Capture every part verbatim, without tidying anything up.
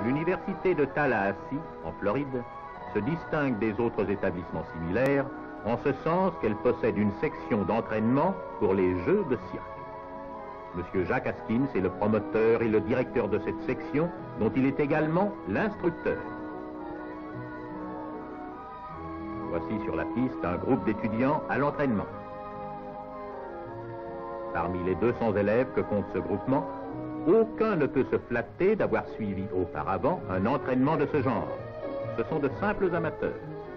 L'université de Tallahassee, en Floride, se distingue des autres établissements similaires en ce sens qu'elle possède une section d'entraînement pour les jeux de cirque. Monsieur Jacques Haskins est le promoteur et le directeur de cette section, dont il est également l'instructeur. Voici sur la piste un groupe d'étudiants à l'entraînement. Parmi les deux cents élèves que compte ce groupement, aucun ne peut se flatter d'avoir suivi auparavant un entraînement de ce genre. Ce sont de simples amateurs.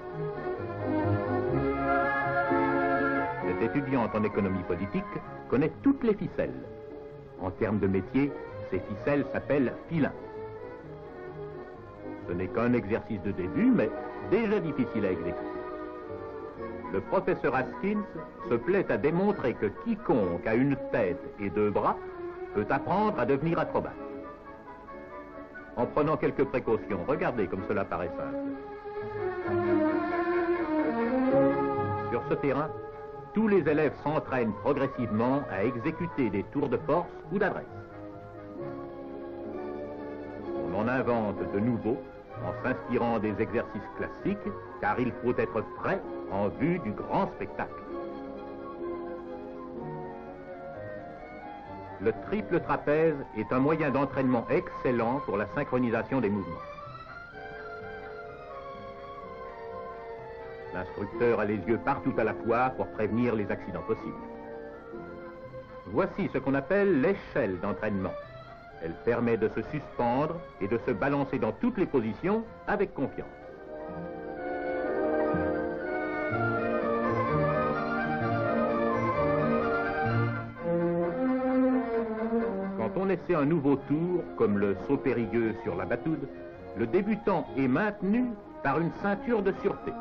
Cette étudiante en économie politique connaît toutes les ficelles. En termes de métier, ces ficelles s'appellent filins. Ce n'est qu'un exercice de début, mais déjà difficile à exécuter. Le professeur Haskins se plaît à démontrer que quiconque a une tête et deux bras peut apprendre à devenir acrobate. En prenant quelques précautions, regardez comme cela paraît simple. Sur ce terrain, tous les élèves s'entraînent progressivement à exécuter des tours de force ou d'adresse. On en invente de nouveaux en s'inspirant des exercices classiques, car il faut être prêt en vue du grand spectacle. Le triple trapèze est un moyen d'entraînement excellent pour la synchronisation des mouvements. L'instructeur a les yeux partout à la fois pour prévenir les accidents possibles. Voici ce qu'on appelle l'échelle d'entraînement. Elle permet de se suspendre et de se balancer dans toutes les positions avec confiance. Quand on essaie un nouveau tour, comme le saut périlleux sur la batoude, le débutant est maintenu par une ceinture de sûreté.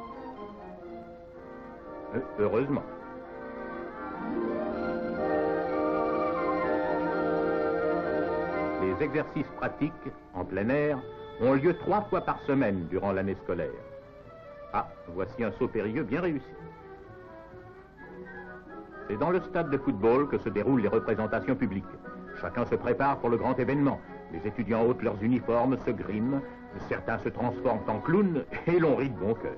Euh, heureusement. Les exercices pratiques, en plein air, ont lieu trois fois par semaine durant l'année scolaire. Ah, voici un saut périlleux bien réussi. C'est dans le stade de football que se déroulent les représentations publiques. Chacun se prépare pour le grand événement. Les étudiants ôtent leurs uniformes, se griment, certains se transforment en clowns et l'on rit de bon cœur.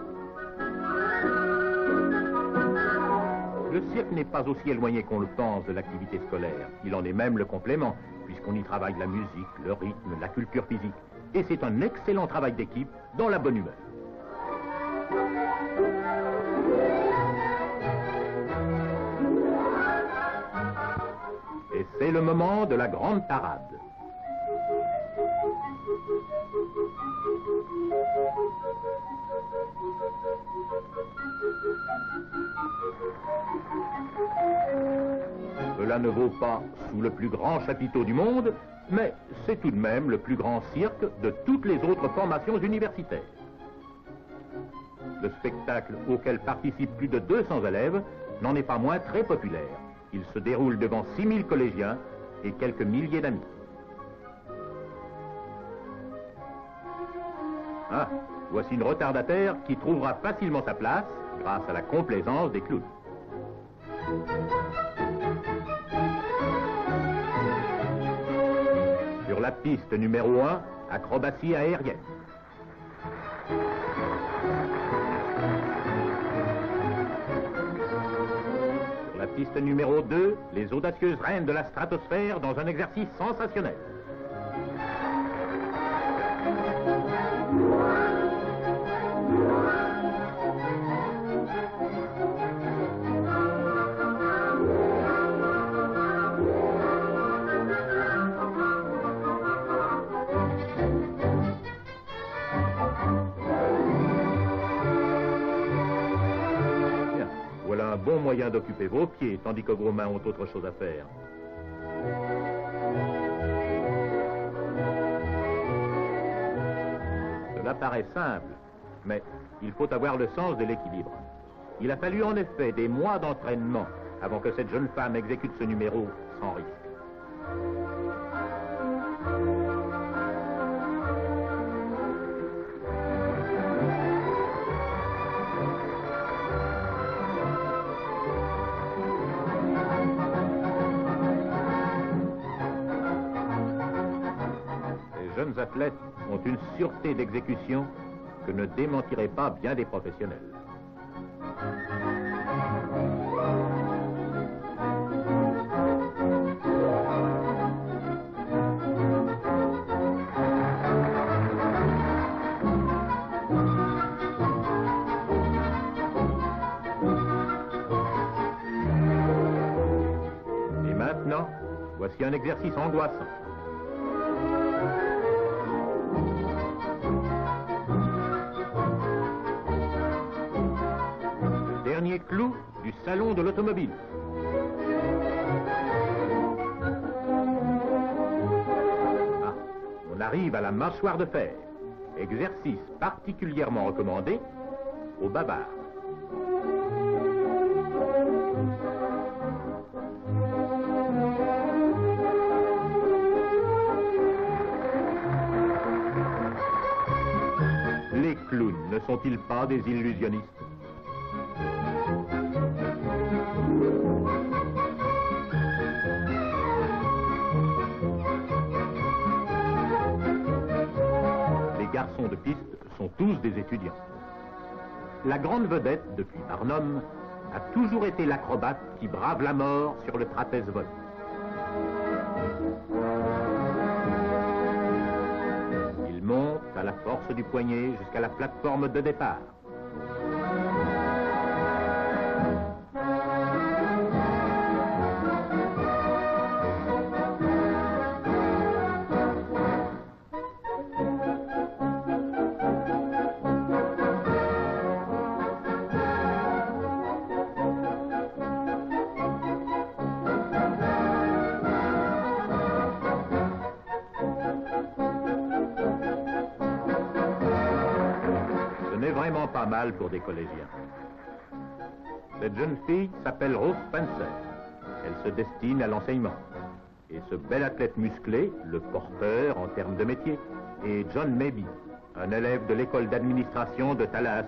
Le cirque n'est pas aussi éloigné qu'on le pense de l'activité scolaire. Il en est même le complément, puisqu'on y travaille la musique, le rythme, la culture physique. Et c'est un excellent travail d'équipe dans la bonne humeur. Et c'est le moment de la grande parade. Cela ne vaut pas sous le plus grand chapiteau du monde, mais c'est tout de même le plus grand cirque de toutes les autres formations universitaires. Le spectacle auquel participent plus de deux cents élèves n'en est pas moins très populaire. Il se déroule devant six mille collégiens et quelques milliers d'amis. Ah, voici une retardataire qui trouvera facilement sa place grâce à la complaisance des clowns. Sur la piste numéro un, acrobatie aérienne. Sur la piste numéro deux, les audacieuses reines de la stratosphère dans un exercice sensationnel. Voilà un bon moyen d'occuper vos pieds, tandis que vos mains ont autre chose à faire. Cela paraît simple, mais il faut avoir le sens de l'équilibre. Il a fallu en effet des mois d'entraînement avant que cette jeune femme exécute ce numéro sans risque. jeunes athlètes ont une sûreté d'exécution que ne démentiraient pas bien des professionnels. Et maintenant, voici un exercice angoissant. Dernier clou du salon de l'automobile. Ah, on arrive à la mâchoire de fer. Exercice particulièrement recommandé aux bavards. Les clowns ne sont-ils pas des illusionnistes? Les garçons de piste sont tous des étudiants. La grande vedette, depuis Barnum, a toujours été l'acrobate qui brave la mort sur le trapèze volant. Il monte à la force du poignet jusqu'à la plateforme de départ. Vraiment pas mal pour des collégiens. Cette jeune fille s'appelle Rose Spencer. Elle se destine à l'enseignement. Et ce bel athlète musclé, le porteur en termes de métier, est John Maybe, un élève de l'école d'administration de Tallahassee.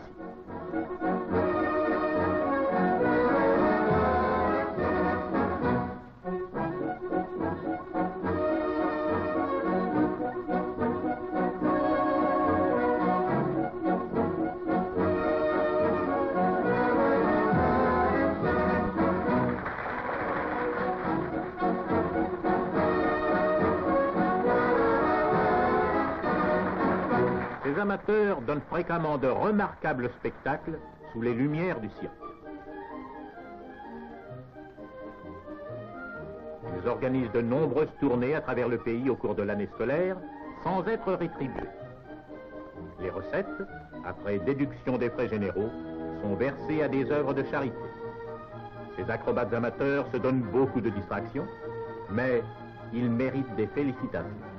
Les amateurs donnent fréquemment de remarquables spectacles sous les lumières du cirque. Ils organisent de nombreuses tournées à travers le pays au cours de l'année scolaire sans être rétribués. Les recettes, après déduction des frais généraux, sont versées à des œuvres de charité. Ces acrobates amateurs se donnent beaucoup de distractions, mais ils méritent des félicitations.